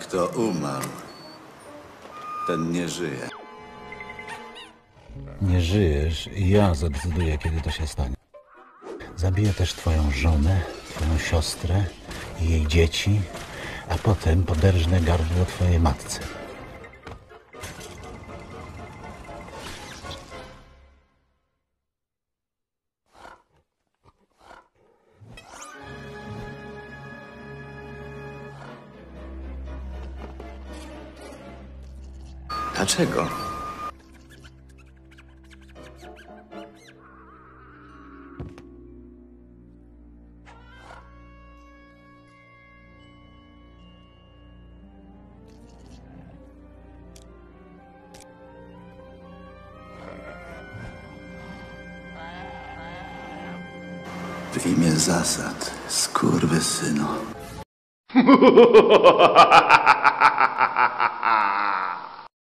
Kto umarł, ten nie żyje. Nie żyjesz i ja zadecyduję, kiedy to się stanie. Zabiję też twoją żonę, twoją siostrę i jej dzieci, a potem poderżnę gardło twojej matce. Dlaczego? W imię zasad, skurwysynu.